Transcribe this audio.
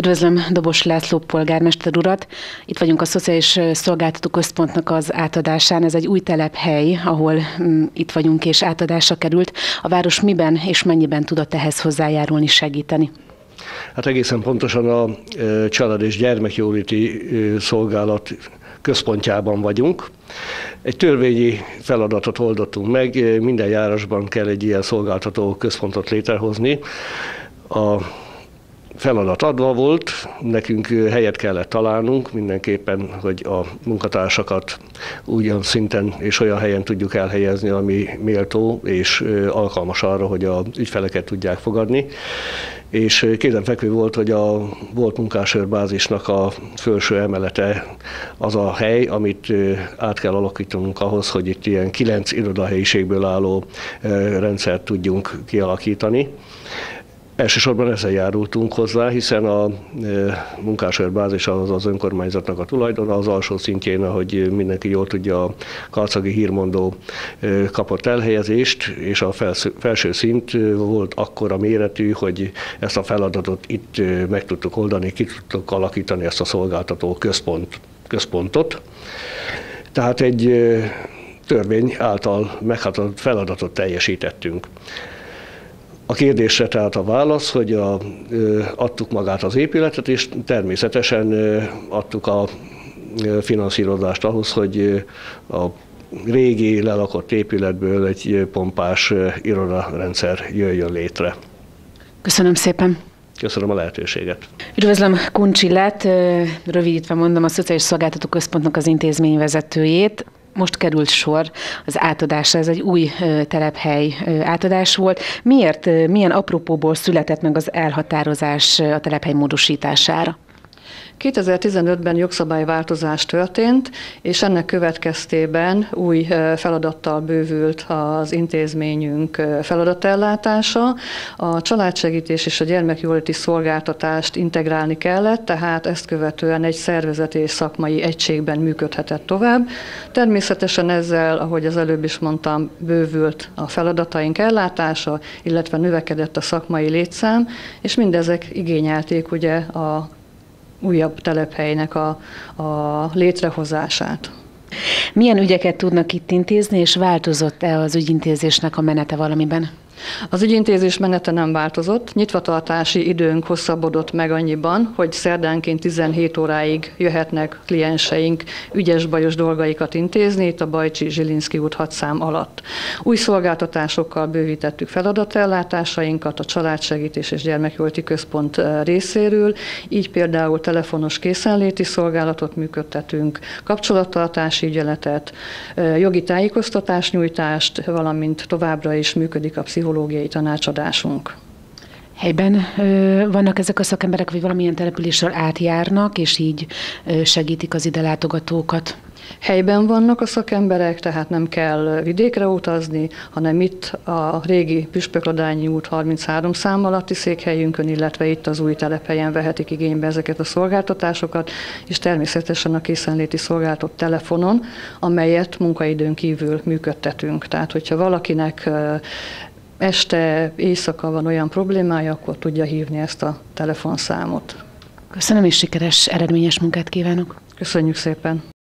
Üdvözlöm Dobos László polgármester urat. Itt vagyunk a Szociális Szolgáltató Központnak az átadásán. Ez egy új telephely, ahol itt vagyunk és átadásra került. A város miben és mennyiben tudott ehhez hozzájárulni, segíteni? Hát egészen pontosan a Család- és Gyermekjóléti Szolgálat központjában vagyunk. Egy törvényi feladatot oldottunk meg, minden járásban kell egy ilyen szolgáltató központot létrehozni. A feladat adva volt, nekünk helyet kellett találnunk mindenképpen, hogy a munkatársakat ugyan szinten és olyan helyen tudjuk elhelyezni, ami méltó és alkalmas arra, hogy az ügyfeleket tudják fogadni. És kézenfekvő volt, hogy a volt munkásőrbázisnak a felső emelete az a hely, amit át kell alakítanunk ahhoz, hogy itt ilyen 9 irodahelyiségből álló rendszert tudjunk kialakítani. Elsősorban ezzel járultunk hozzá, hiszen a munkásőrbázis az önkormányzatnak a tulajdona, az alsó szintjén, ahogy mindenki jól tudja, a karcagi hírmondó kapott elhelyezést, és a felső szint volt akkora méretű, hogy ezt a feladatot itt meg tudtuk oldani, ki tudtuk alakítani ezt a szolgáltató központot. Tehát egy törvény által meghatározott feladatot teljesítettünk. A kérdésre tehát a válasz, hogy adtuk magát az épületet, és természetesen adtuk a finanszírozást ahhoz, hogy a régi lelakott épületből egy pompás irodarendszer jöjjön létre. Köszönöm szépen! Köszönöm a lehetőséget. Üdvözlöm Kuncsillát, rövidítve mondom, a Szociális Szolgáltató Központnak az intézményvezetőjét. Most került sor az átadásra, ez egy új telephely átadás volt. Milyen apropóból született meg az elhatározás a telephely módosítására? 2015-ben jogszabályváltozás történt, és ennek következtében új feladattal bővült az intézményünk feladatellátása. A családsegítés és a gyermekjóléti szolgáltatást integrálni kellett, tehát ezt követően egy szervezeti és szakmai egységben működhetett tovább. Természetesen ezzel, ahogy az előbb is mondtam, bővült a feladataink ellátása, illetve növekedett a szakmai létszám, és mindezek igényelték ugye a újabb telephelynek a létrehozását. Milyen ügyeket tudnak itt intézni, és változott-e az ügyintézésnek a menete valamiben? Az ügyintézés menete nem változott, nyitvatartási időnk hosszabbodott meg annyiban, hogy szerdánként 17 óráig jöhetnek klienseink ügyes-bajos dolgaikat intézni, itt a Bajcsi-Zsilinszky út 6 szám alatt. Új szolgáltatásokkal bővítettük feladatellátásainkat a Családsegítés és Gyermekjóléti Központ részéről, így például telefonos készenléti szolgálatot működtetünk, kapcsolattartási ügyeletet, jogi tájékoztatásnyújtást, valamint továbbra is működik a pszichológiai tanácsadásunk. Helyben vannak ezek a szakemberek, vagy valamilyen településről átjárnak, és így segítik az ide látogatókat? Helyben vannak a szakemberek, tehát nem kell vidékre utazni, hanem itt a régi Püspökladányi út 33 szám alatti székhelyünkön, illetve itt az új telephelyen vehetik igénybe ezeket a szolgáltatásokat, és természetesen a készenléti szolgáltat telefonon, amelyet munkaidőn kívül működtetünk. Tehát, hogyha valakinek este, éjszaka van olyan problémája, akkor tudja hívni ezt a telefonszámot. Köszönöm, és sikeres, eredményes munkát kívánok! Köszönjük szépen!